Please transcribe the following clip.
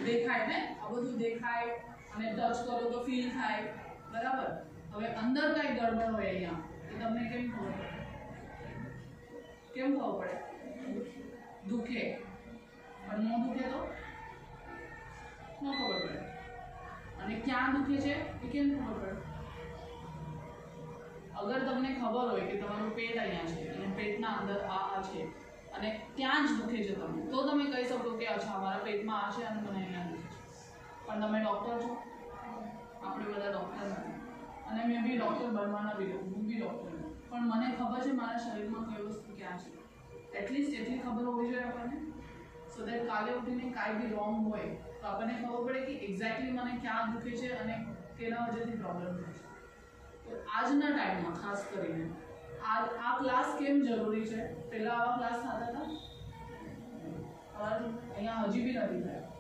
દેખાય ને, આ બધું દેખાય અને ટચ કરો તો ફીલ થાય, બરાબર. હવે અંદર કઈ ગડબડ હોય અહીંયા તો તમને કેમ ખબર પડે? કેમ ખબર પડે? દુખે, પણ ન દુખે તો ન ખબર પડે. અને ક્યાં દુખે છે એ કેમ ખબર પડે? અગર તમને ખબર હોય કે તમારું પેટ અહીંયા છે અને પેટના અંદર આ છે અને ત્યાં જ દુખે છે તમને, તો તમે કહી શકો કે અચ્છા મારા પેટમાં આ છે અને મને અહીંયા દુખે છે. પણ તમે ડૉક્ટર છો? આપણે બધા ડૉક્ટર નથી, અને મેં બી ડૉક્ટર બનવાના બી, હું બી ડૉક્ટર છું, પણ મને ખબર છે મારા શરીરમાં કઈ વસ્તુ ક્યાં છે. એટલીસ્ટ એટલી ખબર હોવી જોઈએ આપણને, સો દેટ કાલે ઉઠીને કાંઈ બી રોંગ હોય તો આપણને ખબર પડે કે એક્ઝેક્ટલી મને ક્યાં દુખે છે અને કેના વજહથી પ્રોબ્લેમ થાય છે. તો આજના ટાઈમમાં ખાસ કરીને આ ક્લાસ કેમ જરૂરી છે? પહેલાં આવા ક્લાસ થતા હતા, અહીંયા હજી બી નથી થયા.